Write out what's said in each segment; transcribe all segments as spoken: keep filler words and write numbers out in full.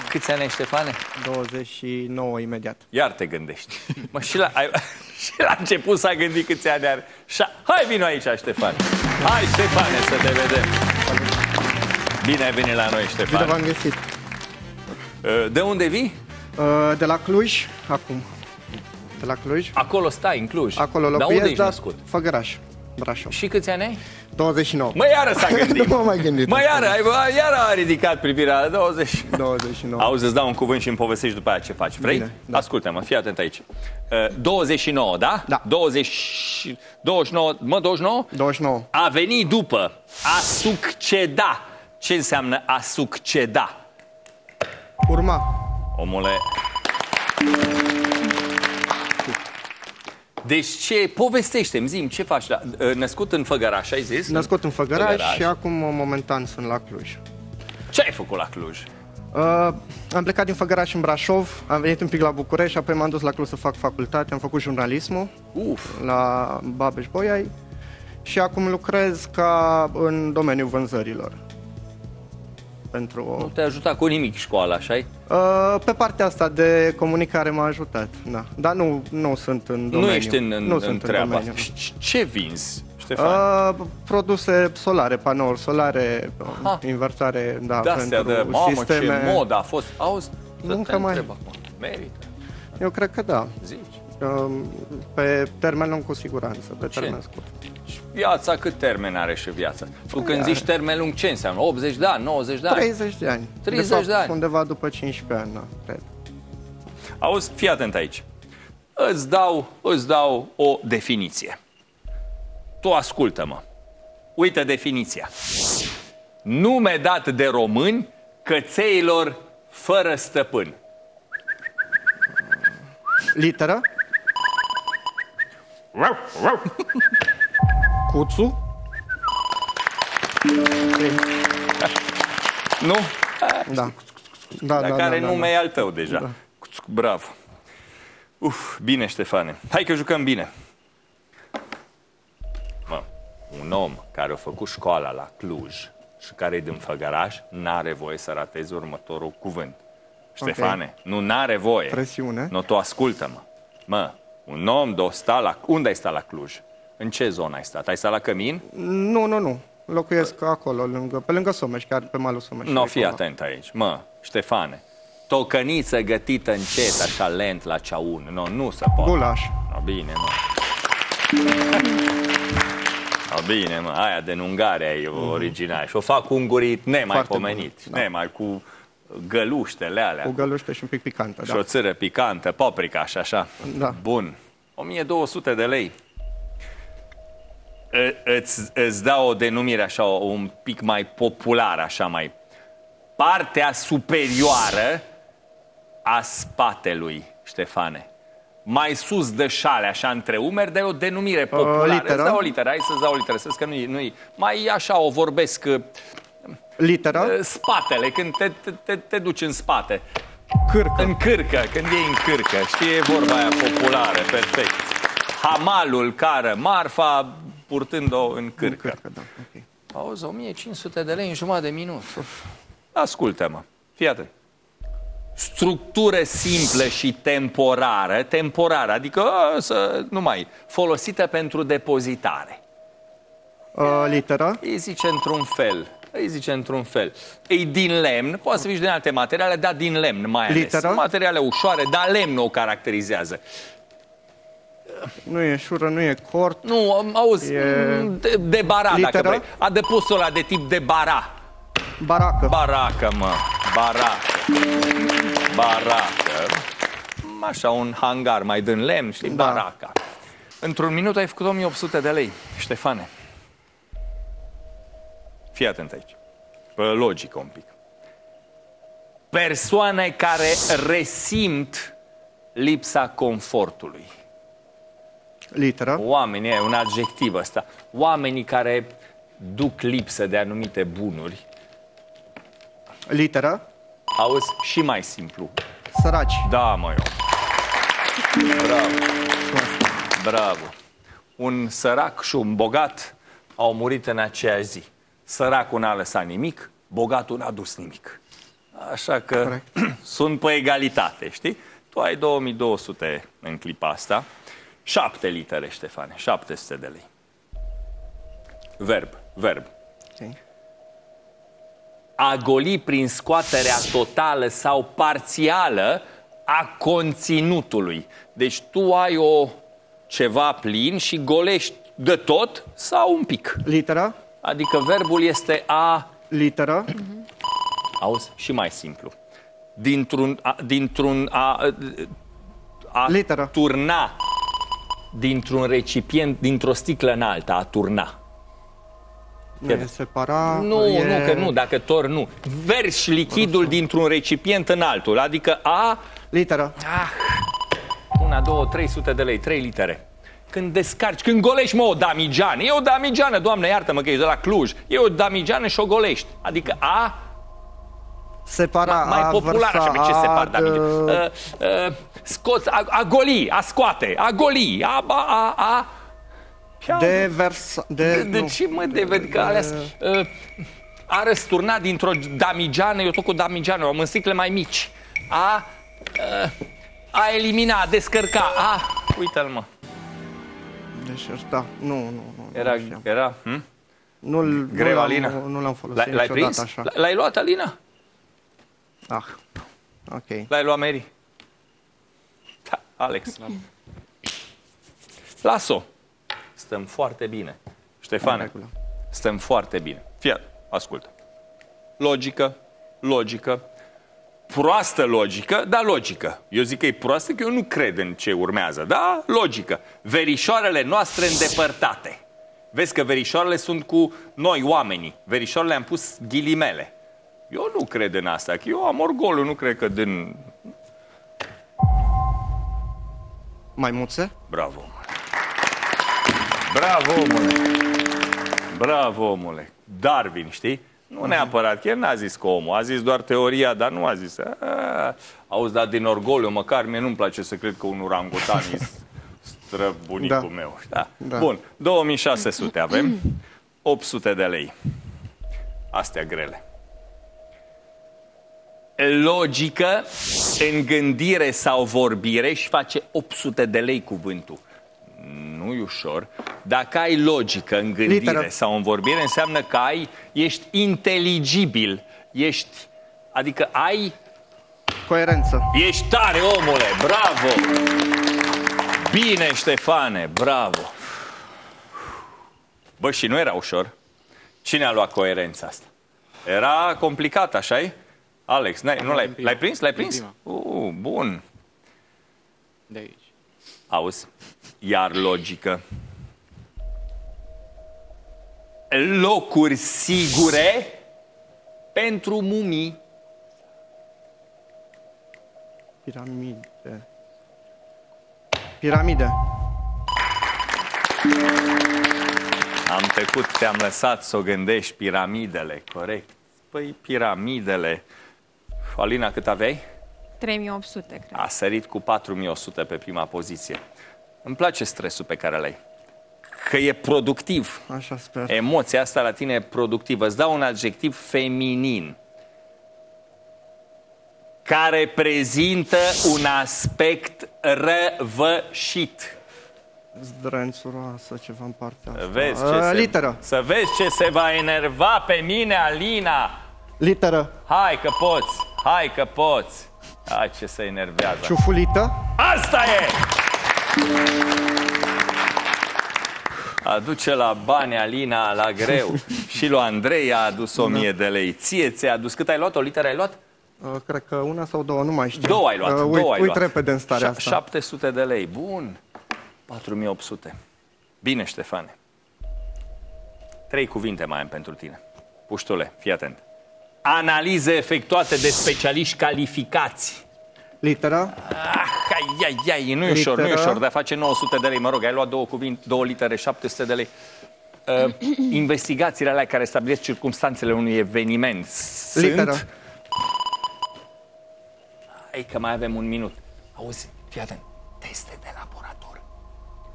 Câți ani ai, Ștefane? douăzeci și nouă imediat. Iar te gândești. Mă, și, la, ai, și la început s-a gândit câți ani are. Hai, vino aici, Ștefane. Hai, Ștefane, să te vedem. Bine ai venit la noi, Ștefane. Bine v-am găsit. De unde vii? De la Cluj, acum. De la Cluj. Acolo stai, în Cluj. Acolo locuiesc, dar unde ești dar născut? Făgăraș, Brașov. Și câți ani ai? douăzeci și nouă. Mă, iară s-a gândit. Nu m-am mai gândit. Mă, iară, ai, iară a ridicat privirea la douăzeci. douăzeci și nouă. Auzi, îți dau un cuvânt și îmi povestești după aia ce faci. Vrei? Bine, da. Ascultă-mă, fii atent aici. douăzeci și nouă, da? Da. douăzeci, douăzeci și nouă, mă, douăzeci și nouă? douăzeci și nouă. A venit după, a succeda. Ce înseamnă a succeda? Urma. Omule... Deci ce, povestește-mi, zi-mi, ce faci? La, născut în Făgăraș, ai zis? Născut în Făgăraș, Făgăraș și acum momentan sunt la Cluj. Ce ai făcut la Cluj? Uh, am plecat din Făgăraș în Brașov, am venit un pic la București, apoi m-am dus la Cluj să fac facultate, am făcut jurnalismul Uf. la Babeș-Bolyai și acum lucrez ca în domeniul vânzărilor. Pentru... Nu te-a ajutat cu nimic școala, așa-i? Uh, pe partea asta de comunicare m-a ajutat, da. Dar nu, nu sunt în domeniu. Nu ești în, în, nu în sunt treaba în asta. Ce vinzi, Ștefan? Uh, produse solare, panouri solare, Aha. inversare, da, de-astea pentru de, mamă, sisteme. ce mod a fost. Auzi, să nu te mai... întreb acum. Merită. Eu cred că da. Zici. Uh, pe termen lung cu siguranță, pe ce? termen scurt. Și viața, cât termen are și viața? Tu când zici termen lung, ce înseamnă? optzeci de ani, nouăzeci de ani? treizeci de ani. treizeci de, fapt, de ani. Undeva după cincisprezece ani, da, cred. Auzi, fii atent aici. Îți dau, îți dau o definiție. Tu ascultă-mă. Uită definiția. Nume dat de români cățeilor fără stăpân. Literă? Cuțu? Nu? Da. Da, Dar da, care da, nume da, e al tău deja. Da. Bravo. Uf, bine, Ștefane. Hai că jucăm bine. Mă, un om care a făcut școala la Cluj și care e din Făgăraș, n-are voie să rateze următorul cuvânt. Ștefane, okay. Nu n-are voie. Presiune. Nu, tu ascultă-mă. Mă, un om de-o sta la... Unde ai stat la Cluj? În ce zonă ai stat? Ai stat la Cămin? Nu, nu, nu. Locuiesc acolo, lângă, pe lângă Someș, chiar pe malul Someș. Nu, fii atent aici. Mă, Ștefane, tocăniță gătită încet, așa lent la ceaun. Nu, nu se poate. Gulaș. No, bine, nu. No, bine, mă, aia din Ungaria e mm-hmm. original. Și o fac cu ungurit nemaipomenit. Da. Nemai cu găluștele alea. Cu găluște și un pic picantă, și da. O țără picantă, paprika și așa. Da. Bun. o mie două sute de lei. Îți, îți dau o denumire așa, un pic mai populară, așa mai... Partea superioară a spatelui, Ștefane. Mai sus de șale, așa, între umeri, dar e o denumire populară. Uh, literă. Îți dau o literă, hai să-ți dau o literă, să că nu-i, nu-i... Mai așa o vorbesc... Literă? Spatele, când te, te, te, te duci în spate. Cârcă. În cârcă, când e în cârcă. Știi, e vorba aia populară, perfect. Hamalul cară marfa, purtând-o în cârcă. În cârcă, da. Okay. Auzi, o mie cinci sute de lei în jumătate de minut. Ascultă-mă, fii atent. Structură simplă și temporară, temporară, adică a, să, numai, folosită pentru depozitare. Uh, literă? Îi zice într-un fel, îi zice într-un fel. E din lemn, poate să fie din alte materiale, dar din lemn mai ales. Literă? Materiale ușoare, dar lemnul o caracterizează. Nu e șură, nu e cort. Nu, auzi, e... de, de bara, literă? Dacă vrei. Adăpostul ăla de tip de bara. Baracă. Baracă, mă. Baracă. Baracă. Așa, un hangar mai din lemn, știi? Da. Baraca. Într-un minut ai făcut o mie opt sute de lei, Ștefane. Fii atent aici. Pe logică un pic. Persoane care resimt lipsa confortului. Literă. Oamenii, e un adjectiv ăsta. Oamenii care duc lipsă de anumite bunuri. Literă. Auzi, și mai simplu. Săraci. Da, mă, eu. Bravo. Bravo. Un sărac și un bogat au murit în aceeași zi. Săracul n-a lăsat nimic, bogatul n-a dus nimic. Așa că Corect. sunt pe egalitate, știi? Tu ai două mii două sute în clipa asta. Șapte litere, Ștefane, șapte sute de lei. Verb, verb. Okay. A goli prin scoaterea totală sau parțială a conținutului. Deci tu ai o ceva plin și golești de tot sau un pic. Literă. Adică verbul este a... Literă. Auzi? Și mai simplu. Dintr-un a, dintr-un a, a Literă. turna dintr-un recipient, dintr-o sticlă în alta, a turna. Nu e separa. Nu, e... nu, că nu, dacă tor, nu. Verși lichidul dintr-un recipient în altul, adică a... Literă. Ah, una, două, trei sute de lei, trei litere. Când descarci, când golești, mă, o damigeană, e o damigeană, Doamne, iartă-mă că ești de la Cluj, e o damigeană și o golești. Adică a... Separa, mai a popular, vărsa, așa, pe ce se par, a- David? Uh, uh, scoți, a, a goli, a scoate, a goli, a, a, a, a... De versa... De, De, de nu. ce, mă, de, de că ales, uh, a răsturnat dintr-o damigeană, eu tot cu damigeană, am în sticle mai mici. A, uh, a elimina, a descărca, a... Uite-l, mă. Deșerta. Nu, nu, nu. Era, nu știam. era, hm? Nu-l, Greu, nu l-am- Alina? Nu l-am folosit L-ai, l-ai niciodată prins? așa. L-ai luat, Alina? Ah, ok. L-ai luat, Mary? Da, Alex. Las-o. Stăm foarte bine. În Ștefane, regulă. stăm foarte bine. Fii, ascultă. Logică, logică, proastă logică, dar logică. Eu zic că e proastă, că eu nu cred în ce urmează, da? Logică. Verișoarele noastre îndepărtate. Vezi că verișoarele sunt cu noi, oamenii. Verișoarele am pus ghilimele. Eu nu cred în asta, că eu am orgoliu, nu cred că din... Maimuțe? Bravo, omule. Bravo, omule. Bravo, omule. Darwin, știi? Nu neapărat, chiar n-a zis că omul, a zis doar teoria, dar nu a zis. A, auzi, dar din orgoliu, măcar mie nu-mi place să cred că un orangutan e străbunicul Da. meu. Da. Da. Bun, două mii șase sute avem, opt sute de lei. Astea grele. Logică în gândire sau vorbire și face opt sute de lei cuvântul. Nu-i ușor. Dacă ai logică în gândire Literă. sau în vorbire, înseamnă că ai, ești inteligibil, ești, adică ai, Coerență. ești tare, omule, bravo! Bine, Ștefane, bravo! Bă, și nu era ușor. Cine a luat coerența asta? Era complicat, așa-i? Alex, n-ai, nu l-ai, l-ai prins? L-ai prins? Uh, bun. De aici. Auzi, iar logică. Locuri sigure pentru mumii. Piramide. Piramide. Am trecut, te-am lăsat să o gândești, piramidele, corect. Păi, piramidele. Alina, cât aveai? trei mii opt sute, cred. A sărit cu patru mii o sută pe prima poziție. Îmi place stresul pe care l-ai. Că e productiv. Așa sper. Emoția asta la tine e productivă. Îți dau un adjectiv feminin care prezintă un aspect răvășit. Zdrențuroasă, ceva în partea asta. Vezi ce Uh, se, Literă. Să vezi ce se va enerva pe mine, Alina. Literă. Hai că poți, hai că poți. Hai ce se enervează. Ciufulită. Asta e! Aduce la bani Alina la greu. Și lui Andrei a adus o mie de lei. Ție ți-a adus. Cât ai luat? O literă ai luat? Uh, cred că una sau două, nu mai știu. Două ai luat. Uh, două uit, ai uit luat. repede în starea Șa- asta. șapte sute de lei. Bun. patru mii opt sute. Bine, Ștefane. Trei cuvinte mai am pentru tine. Puștule, fii atent. Analize efectuate de specialiști calificați. Literă. Ah, ai, ai, ai, nu e ușor, nu e Literă. ușor, dar face nouă sute de lei, mă rog, ai luat două cuvinte, două litere, șapte sute de lei. Uh, investigațiile alea care stabilesc circumstanțele unui eveniment sunt... Literă. Hai că mai avem un minut. Auzi, fii atent, teste de laborator.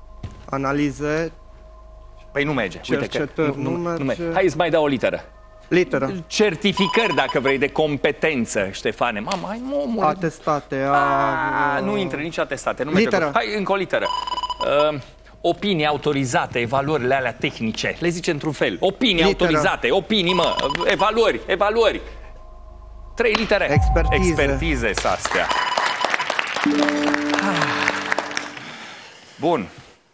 Analize. Păi nu merge, uite că Cercetări, nu, nu, nu nu merge. merge. Hai să mai dau o literă. Literă. certificări, dacă vrei, de competență, Ștefane. Mama, hai, omul. Atestate. A, A, nu intră nici atestate. Nu Literă. merge. Hai, încă o literă. Uh, opinii autorizate, evaluările alea tehnice. Le zice într-un fel. Opinii Literă. autorizate, opinii, mă, evaluări, evaluări. Trei litere. Expertize. Expertize, s-astea. Bun.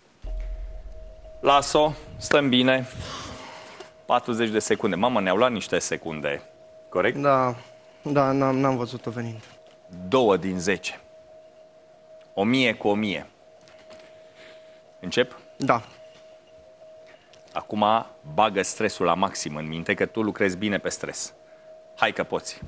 Las-o, stăm bine. patruzeci de secunde. Mamă, ne-au luat niște secunde. Corect? Da, da, n-am, n-am văzut-o venind. Două din zece. O mie cu o mie. Încep? Da. Acum bagă stresul la maxim în minte, că tu lucrezi bine pe stres. Hai că poți.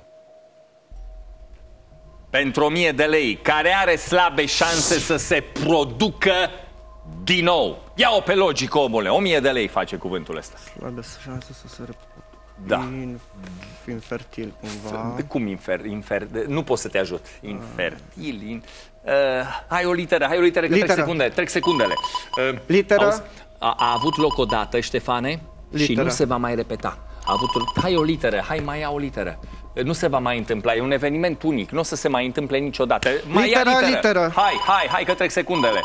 Pentru o mie de lei, care are slabe șanse să se producă din nou. Ia-o pe logică, omule. O mie de lei face cuvântul ăsta. Slabe șanse să se reproducă. Da. In, infertil, cumva. Cum infer, infer? Nu pot să te ajut. Infertil. In, uh, hai o literă, hai o literă, că Literă. trec secunde, trec secundele. Uh, Literă. auzi? A, a avut loc o dată, Ștefane, Literă. și nu se va mai repeta. A avut o, hai o literă, hai mai ia o literă. Nu se va mai întâmpla, e un eveniment unic, nu o să se mai întâmple niciodată. Mai Literă, ia literă. literă. Hai, hai, hai că trec secundele.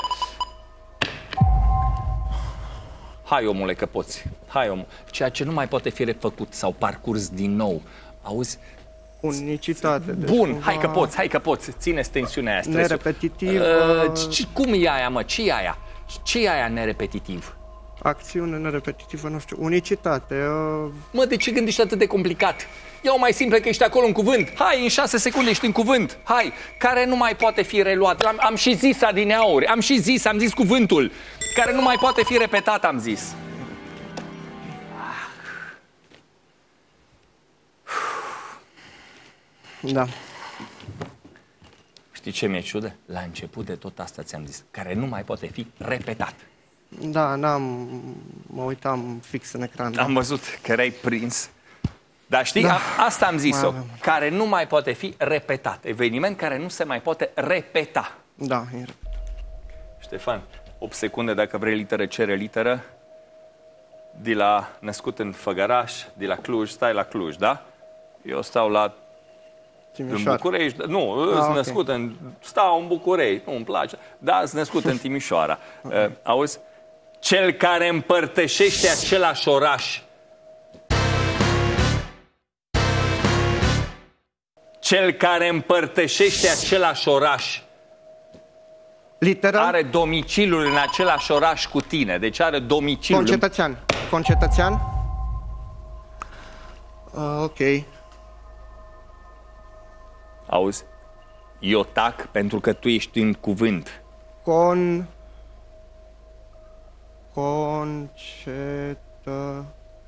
Hai, omule, că poți. Hai, omule. Ceea ce nu mai poate fi refăcut sau parcurs din nou. Auzi? Unicitate. Deci Bun, cumva hai că poți, hai că poți. Ține-ți tensiunea aia, stresul. nerepetitiv. Uh, ce- cum e aia, mă? Ce e aia? Ce e aia nerepetitiv? Acțiune nerepetitivă, nu știu. Unicitate. Uh, Mă, de ce gândești atât de complicat? Ia-o mai simplă că ești acolo în cuvânt. Hai, în șase secunde ești în cuvânt. Hai, care nu mai poate fi reluat. Am, am și zis adineauri, am și zis, am zis cuvântul. Care nu mai poate fi repetat, am zis. da. Știi ce mi-e ciudă? La început de tot asta ți-am zis. Care nu mai poate fi repetat. Da, n-am... Mă uitam fix în ecran. Am văzut că erai prins. Dar știi, Da. a, asta am zis-o. Mai avem. Care nu mai poate fi repetat. Eveniment care nu se mai poate repeta. Da, e... Ștefan, opt secunde dacă vrei literă, cere literă. De la născut în Făgăraș, de la Cluj, stai la Cluj, da? Eu stau la în Timișoara. București, nu, sunt Ah, ok. născut în, stau în București, nu îmi place, da, sunt născut în Timișoara. Uh, auzi? Cel care împărtășește același oraș. Cel care împărtășește același oraș. Literă. Are domiciliul în același oraș cu tine, deci are domiciliul. în- Concetățean. Concetățean. Uh, ok. Auzi? Eu tac pentru că tu ești în cuvânt. Con... Concetă...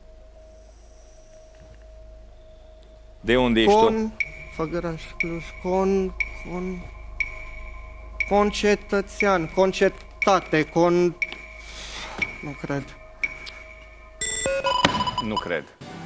De unde ești tu? Con... Făgăraș, Cluj, con... Con... Concetățean, concetate, con... Nu cred. Nu cred.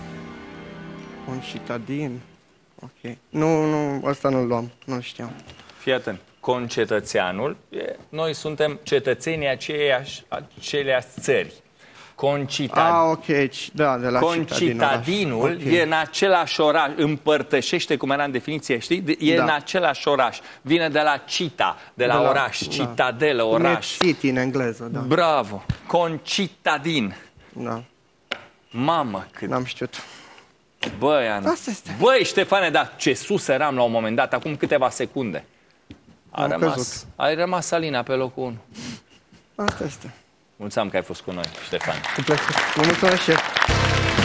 Concitadin. Ok. Nu, nu, asta nu-l luam, nu știam. Fii atent. Concetățeanul, e, noi suntem cetățenii aceiași, aceleași țări. Concita... Ah, ok, da, de la Concitadinul Citadin, e în același oraș, împărtășește, cum era în definiție, știi? E Da. în același oraș. Vine de la cita, de la, De la- oraș, da. citadelă, Net oraș. City în engleză, da. Bravo! Concitadin. Da, Mamă, cât... n-am știut. Băi, Ana. Asta este. Băi, Ștefane, dar ce sus eram la un moment dat, acum câteva secunde. A Am rămas, căzut. ai rămas Alina pe locul unu. Asta este. Mulțumim că ai fost cu noi, Ștefan. Cu plăcere. Vă mulțumesc, șef.